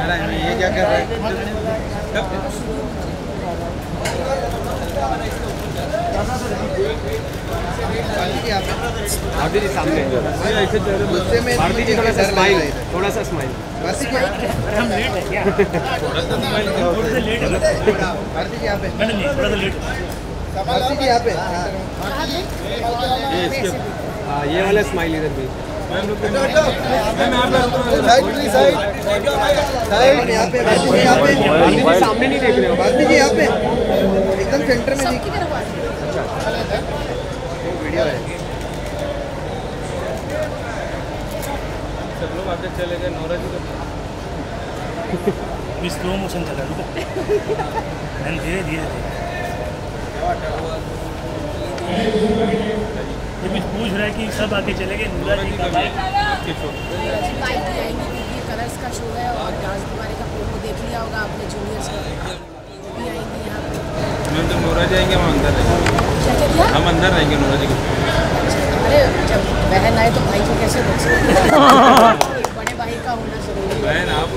ये क्या कर रहा है? भारती जी सामने, भारती जी थोड़ा सा स्माइल, थोड़ा सा स्माइल। भारती जी यहाँ पे, भारती जी यहाँ पे। ये वाला स्माइल इधर भी। साइड यहाँ पे, भारती जी यहाँ पे। भारती जी सामने नहीं देख रहे हो? भारती जी यहाँ पे एकदम सेंटर में दिख। वीडियो है। सब लोग आगे चले गए। नोरा जी को स्लो मोशन चला रुको, धीरे धीरे ये भी पूछ रहा है कि सब आगे चले गए। नूरा जी का बाइक कलर्स का शो है और डांस दीवाने का प्रोमो देख लिया होगा आपने, जूनियर्स का भी आएंगे यहाँ पे। मैम तो नोरा जी आएंगे, हम अंदर रहेंगे। क्या? हम अंदर रहेंगे नोरा जी के। अरे जब बहन आए तो भाई को कैसे रोक सकते? बड़े भाई का होना जरूरी है। बहन आप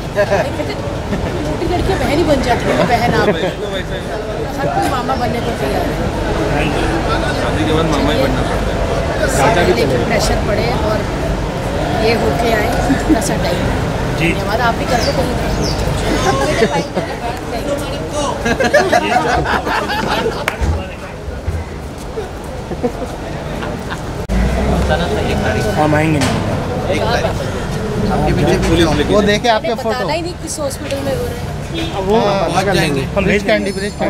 छोटी लड़कियाँ बहन ही बन जाती है। बहन आप हर कोई मामा बनने को तैयार है। शादी के बाद मामा ही बनना पड़ता है। प्रेशर पड़े और ये होके आए थोड़ा सा टाइम जी। धन्यवाद, आप भी कर लो कहीं। हम आएंगे वो देखे आपके फोटो ही नहीं किस हॉस्पिटल में हो रहे हैं। वो जाएंगे हम ब्रिज कैंडी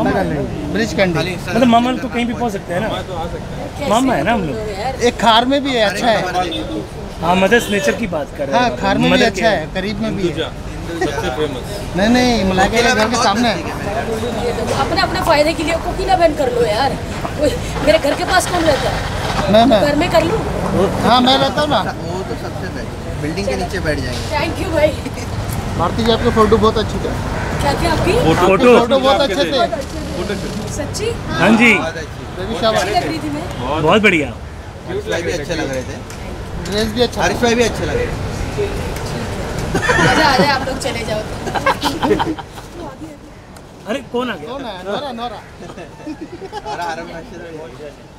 मतलब मामा तो कहीं भी पहुंच सकते हैं ना, मामा है ना हम लोग। एक खार में भी है, अच्छा है। हाँ मदर्स नेचर की बात कर रहे हैं। हाँ खार में भी अच्छा है, करीब में भी है। सबसे फेमस नहीं मलाई के घर के सामने है। अपने अपने फायदे के लिए कोकिला बैन कर लो यार। मेरे घर के पास कौन रहता है? मैं घर में कर लूँ। हाँ मैं रहता हूँ ना। वो तो सबसे बेस्ट, बिल्डिंग के नीचे बैठ जाएंगे। थैंक यू भाई। भारती जी आपके फोटो बहुत अच्छी थे। क्या क्या आपकी फोटो बहुत अच्छे थे। सच्ची? हाँ जी लग रही थी मैं। बहुत बढ़िया। भी अच्छे लग रहे थे, ड्रेस भी अच्छा, हरीश भाई भी अच्छे लग रहे थे। मजा आ जाए आप लोग चले जाओ तो। अरे कौन आ गया? नोरा